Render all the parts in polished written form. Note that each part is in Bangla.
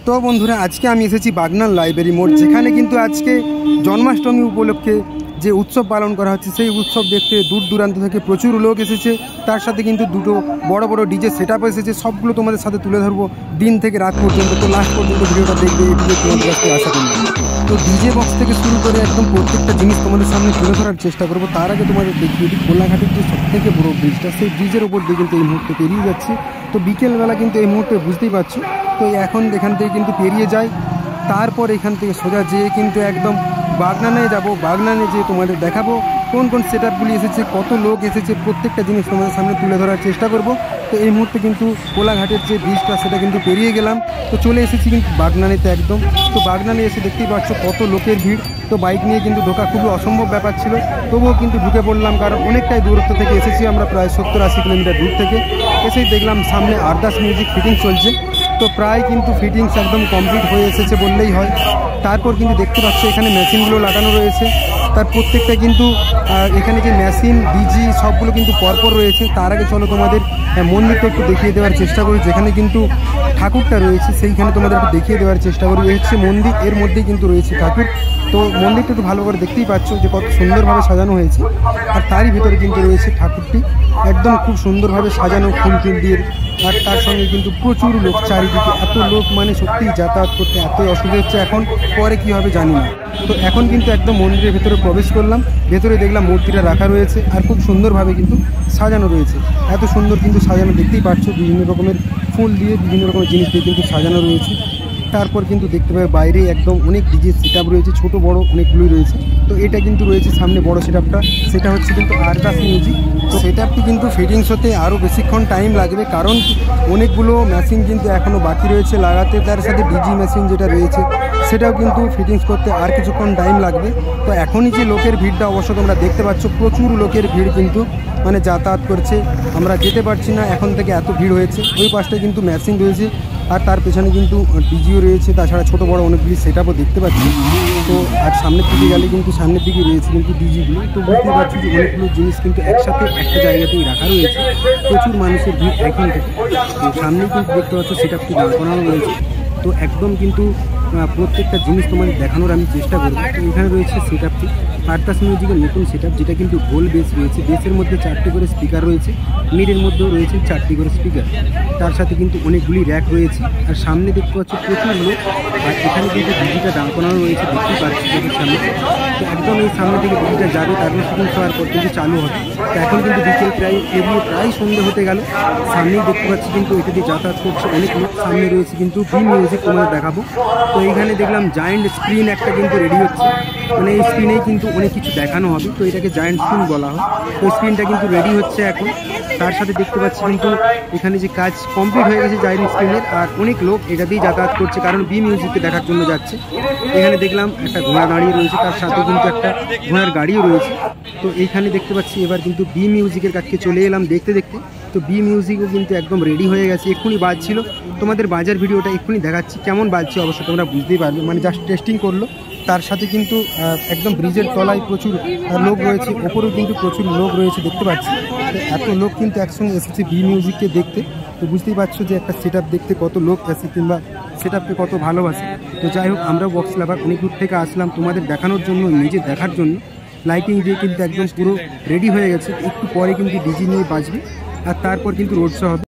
তো বন্ধুরা আজকে আমি এসেছি বাগনান লাইব্রেরি মোড়, যেখানে কিন্তু আজকে জন্মাষ্টমী উপলক্ষে যে উৎসব পালন করা হচ্ছে সেই উৎসব দেখতে দূর দূরান্ত থেকে প্রচুর লোক এসেছে। তার সাথে কিন্তু দুটো বড় বড় ডিজে সেট আপ এসেছে, সবগুলো তোমাদের সাথে তুলে ধরবো দিন থেকে রাত পর্যন্ত। তো লাস্ট পর্যন্ত ভিডিওটা দেখবে, এই ভিডিও তোমাদের কাছে আশা করি। তো ডিজে বক্স থেকে শুরু করে একদম প্রত্যেকটা জিনিস তোমাদের সামনে তুলে ধরার চেষ্টা করবো। তার আগে তোমাদের দেখিয়ে দিই কোলাঘাটের যে সবথেকে বড় ব্রিজটা, সেই ব্রিজের ওপর দিয়ে কিন্তু এই মুহূর্তে পেরিয়ে যাচ্ছি। তো বিকেলবেলা কিন্তু এই মুহূর্তে বুঝতেই পারছো, তো এখন এখান থেকে কিন্তু পেরিয়ে যায়, তারপর এখান থেকে সোজা যেয়ে কিন্তু একদম বাগনানে যাব। বাগনানে যেয়ে তোমাদের দেখাবো কোন কোন সেট আপগুলি এসেছে, কত লোক এসেছে, প্রত্যেকটা জিনিস তোমাদের সামনে তুলে ধরার চেষ্টা করব। তো এই মুহূর্তে কিন্তু কোলাঘাটের যে ব্রিজটা সেটা কিন্তু পেরিয়ে গেলাম, তো চলে এসেছি কিন্তু বাগনানেতে একদম। তো বাগনানে এসে দেখতেই পাচ্ছ কত লোকের ভিড়। তো বাইক নিয়ে কিন্তু ঢোকা খুবই অসম্ভব ব্যাপার ছিল, তবুও কিন্তু ঢুকে পড়লাম, কারণ অনেকটাই দূরত্ব থেকে এসেছি আমরা, প্রায় 70-80 কিলোমিটার দূর থেকে। এসেই দেখলাম সামনে আরদাস মিউজিক ফিটিং চলছে। তো প্রায় কিন্তু ফিটিংস একদম কমপ্লিট হয়ে এসেছে বললেই হয়। তারপর কিন্তু দেখতে পাচ্ছ এখানে মেশিনগুলো লাগানো রয়েছে, তার প্রত্যেকটা কিন্তু এখানে যে মেশিন ডিজি সবগুলো কিন্তু পরপর রয়েছে। তার আগে চলো তোমাদের মন্দিরটা একটু দেখিয়ে দেওয়ার চেষ্টা করি, যেখানে কিন্তু ঠাকুরটা রয়েছে সেইখানে তোমাদের একটু দেখিয়ে দেওয়ার চেষ্টা করি। এই হচ্ছে মন্দির, এর মধ্যেই কিন্তু রয়েছে ঠাকুর। তো মন্দিরটা একটু ভালো করে দেখতেই পাচ্ছ যে কত সুন্দরভাবে সাজানো হয়েছে, আর তারই ভিতরে কিন্তু রয়েছে ঠাকুরটি একদম খুব সুন্দরভাবে সাজানো ফুল টুল দিয়ে। আর তার সঙ্গে কিন্তু প্রচুর লোক চারিদিকে, এত লোক মানে সত্যিই যাতায়াত করতে এতই অসুবিধা হচ্ছে। এখন পরে কী হবে জানি না। তো এখন কিন্তু একদম মন্দিরের ভেতরে প্রবেশ করলাম, ভেতরে দেখলাম মূর্তিটা রাখা রয়েছে আর খুব সুন্দরভাবে কিন্তু সাজানো রয়েছে। এত সুন্দর কিন্তু সাজানো দেখতেই পাচ্ছ, বিভিন্ন রকমের ফুল দিয়ে বিভিন্ন রকমের জিনিস দিয়ে কিন্তু সাজানো রয়েছে। তারপর কিন্তু দেখতে পাবে বাইরে একদম অনেক ডিজে সেট আপ রয়েছে, ছোটো বড়ো অনেকগুলোই রয়েছে। তো এটা কিন্তু রয়েছে সামনে বড় সেট আপটা, সেটা হচ্ছে কিন্তু আরদাস মিউজিক। তো সেট আপটি কিন্তু ফিটিংস হতে আরও বেশিক্ষণ টাইম লাগবে, কারণ অনেকগুলো মেশিন কিন্তু এখনও বাকি রয়েছে লাগাতে। তার সাথে ডিজি মেশিন যেটা রয়েছে সেটাও কিন্তু ফিটিংস করতে আর কিছুক্ষণ টাইম লাগবে। তো এখনই যে লোকের ভিড়টা অবশ্য তোমরা দেখতে পাচ্ছ, প্রচুর লোকের ভিড় কিন্তু মানে যাতায়াত করছে, আমরা যেতে পারছি না এখন থেকে, এত ভিড় হয়েছে। ওই পাশটায় কিন্তু মেশিন রয়েছে আর তার পেছনে কিন্তু ডিজিও রয়েছে, তাছাড়া ছোটো বড়ো অনেকগুলি সেট আপও দেখতে পাচ্ছি। তো আর সামনের দিকে গেলে কিন্তু সামনের দিকে রয়েছে কিন্তু ডিজিগুলো। তো বুঝতে পারছি যে অনেকগুলো জিনিস কিন্তু একসাথে একটা জায়গাতেই রাখা রয়েছে, প্রচুর মানুষের ভিড় এখন থেকে। তো সামনেই কিন্তু দেখতে পাচ্ছ সেট আপটি দাঁড় করানো রয়েছে। তো একদম কিন্তু প্রত্যেকটা জিনিস তোমাদের দেখানোর আমি চেষ্টা করব। তো এখানে রয়েছে সেট আপটি আরদাস মিউজিকের নতুন সেট আপ, যেটা কিন্তু গোল বেস রয়েছে, বেসের মধ্যে 4টি করে স্পিকার রয়েছে, মিডের মধ্যেও রয়েছে 4টি করে স্পিকার, তার সাথে কিন্তু অনেকগুলি র্যাক রয়েছে। আর সামনে দেখতে পাচ্ছ প্রচুর লোক, আর এখানে কিন্তু ডিজিটা দাঁড় করানো রয়েছে দেখতেই পাচ্ছি চোখের সামনে। তো একদম এই সামনে থেকে ডিজিটা যাবে, তারপর শুটিং হওয়ার পর কিন্তু চালু হবে। তো এখন কিন্তু বিকেল প্রায় সন্ধ্যে হতে গেল, সামনেই দেখতে পাচ্ছি কিন্তু এটা দিয়ে যাতায়াত করছে অনেক লোক। সামনে রয়েছে কিন্তু বি মিউজিক, তোমাদের দেখাবো। তো এইখানে দেখলাম জায়েন্ট স্ক্রিন একটা কিন্তু রেডি হচ্ছে, মানে এই স্ক্রিনেই কিন্তু অনেক কিছু দেখানো হবে। তো এটাকে জায়েন্ট স্ক্রিন বলা হয়। তো স্ক্রিনটা কিন্তু রেডি হচ্ছে এখন। তার সাথে দেখতে পাচ্ছি কিন্তু এখানে যে কাজ কমপ্লিট হয়ে গেছে জায়েন্ট স্ক্রিনের, আর অনেক লোক এটা দিয়েই যাতায়াত করছে, কারণ বি মিউজিককে দেখার জন্য যাচ্ছে। এখানে দেখলাম একটা ঘোড়া দাঁড়িয়ে রয়েছে, তার সাথে কিন্তু একটা ঘোড়ার গাড়িও রয়েছে। তো এইখানে দেখতে পাচ্ছি এবার কিন্তু বি মিউজিকের কাছে চলে এলাম দেখতে দেখতে। তো বি মিউজিকও কিন্তু একদম রেডি হয়ে গেছে, এক্ষুনি বাজছিল। তোমাদের বাজার ভিডিওটা এক্ষুনি দেখাচ্ছি, কেমন বাজছে অবশ্যই তোমরা বুঝতেই পারবে, মানে জাস্ট টেস্টিং করলো। তার সাথে কিন্তু একদম ব্রিজের তলায় প্রচুর লোক রয়েছে, ওপরেও কিন্তু প্রচুর লোক রয়েছে দেখতে পাচ্ছি। তো এত লোক কিন্তু একসঙ্গে এসেছে বি মিউজিককে দেখতে। তো বুঝতেই পারছো যে একটা সেট আপ দেখতে কত লোক আসে, কিংবা সেট আপকে কত ভালোবাসে। তো যাই হোক, আমরাও বক্স লাভার অনেক দূর থেকে আসলাম তোমাদের দেখানোর জন্য, নিজে দেখার জন্য। লাইটিং দিয়ে কিন্তু একদম পুরো রেডি হয়ে গেছে, একটু পরে কিন্তু ডিজি নিয়ে বাজবে, আর তারপর কিন্তু রোড শো হবে।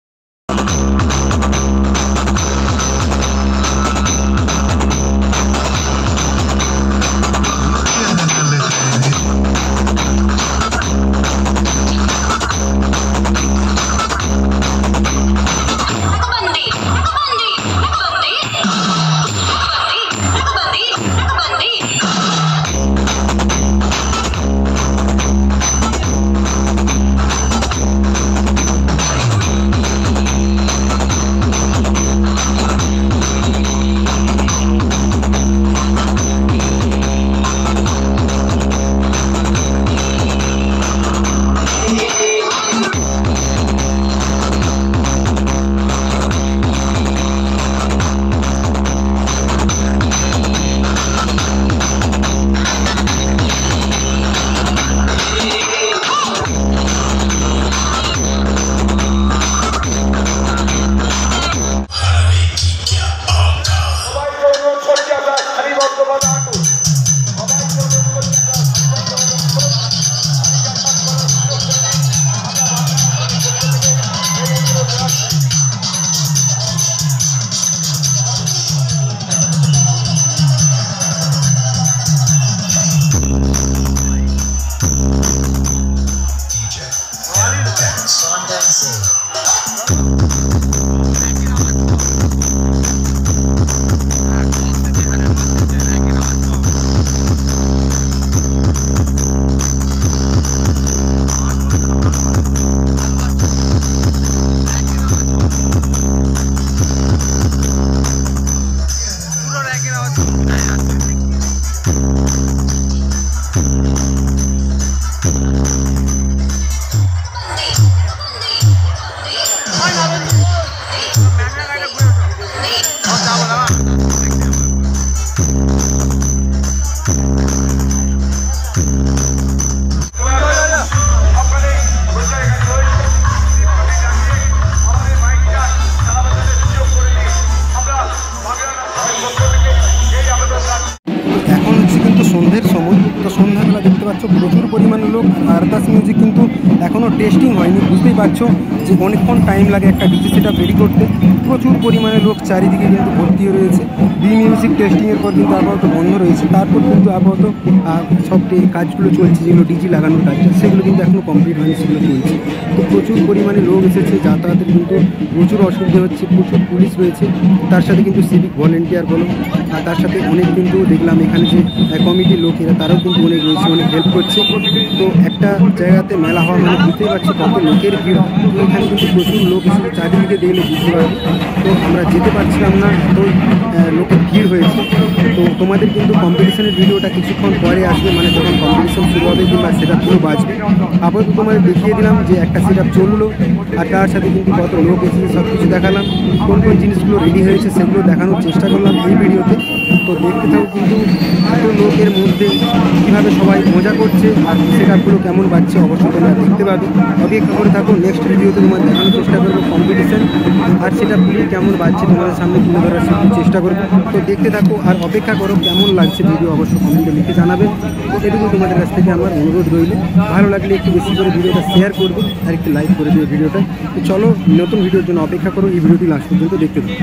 সন্ধ্যের সময়। তো সন্ধ্যাবেলা দেখতে পাচ্ছ প্রচুর পরিমাণে লোক। আরদাস মিউজিক কিন্তু এখনও টেস্টিং হয়নি, বুঝতেই পারছো যে অনেকক্ষণ টাইম লাগে একটা ডিজে সেট আপ রেডি করতে। প্রচুর পরিমাণে লোক চারিদিকে কিন্তু ভর্তি হয়ে রয়েছে। বি মিউজিক টেস্টিংয়ের পর কিন্তু আপাতত বন্ধ রয়েছে, তারপর কিন্তু আপাতত সব কাজগুলো চলছে, যেগুলো ডিজি লাগানোর কাজটা সেগুলো কিন্তু এখনও কমপ্লিট হয়নি, সেগুলো চলছে। তো প্রচুর পরিমাণে লোক এসেছে, যাতায়াতের কিন্তু প্রচুর অসুবিধা হচ্ছে, প্রচুর পুলিশ রয়েছে, তার সাথে কিন্তু সিভিক ভলেন্টিয়ার বলো, আর তার সাথে অনেক কিন্তু দেখলাম এখানে যে কমিটির লোকেরা তারাও কিন্তু অনেক রয়েছে, অনেক হেল্প করছে। তো একটা জায়গাতে মেলা হওয়া মানে বুঝতেই পারছি কত লোকের ভিড়। তো এখানে কিন্তু প্রচুর লোক এসেছে, চারিদিকে দেখলে বুঝতে পারবে। তো আমরা যেতে পারছিলাম না, এত লোকের ভিড় হয়েছে। তো তোমাদের কিন্তু কম্পিটিশনের ভিডিওটা কিছুক্ষণ পরে আসবে, মানে যখন কম্পিটিশন শুরু হবে কিংবা সেটআপগুলো বাজবে। আপাতত তোমাদের দেখিয়ে দিলাম যে একটা সেটআপ চললো, আর তার সাথে কিন্তু কত লোক এসেছে সব কিছু দেখালাম, কোন কোন জিনিসগুলো রেডি হয়েছে সেগুলো দেখানোর চেষ্টা করলাম এই ভিডিওতে। তো দেখতে থাকো কিন্তু এত লোকের মধ্যে কীভাবে সবাই মজা করছে আর সেটআপগুলো কেমন বাজছে অবশ্যই তোমরা দেখতে পাবে। অপেক্ষা করে থাকো, নেক্সট ভিডিওতে তোমার দেখানোর চেষ্টা করবো কম্পিটিশন আর সেটআপগুলি কেমন বাজছে তোমাদের সামনে তুলে ধরার চেষ্টা করবো। তো দেখতে থাকো আর অপেক্ষা করো, কেমন লাগছে ভিডিও অবশ্যই কমেন্টে লিখে জানাবে। এটুকু তোমাদের কাছ থেকে আমার অনুরোধ রইল। ভালো লাগলে একটু বেশি করে ভিডিওটা শেয়ার করবে আর একটু লাইক করে দিও ভিডিওটা। তো চলো, নতুন ভিডিওর জন্য অপেক্ষা করো, এই ভিডিওটি লাস্ট পর্যন্ত দেখতে থাকো।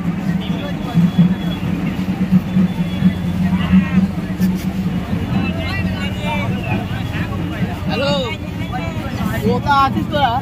হ্যালো, কোথা আছিস তোরা?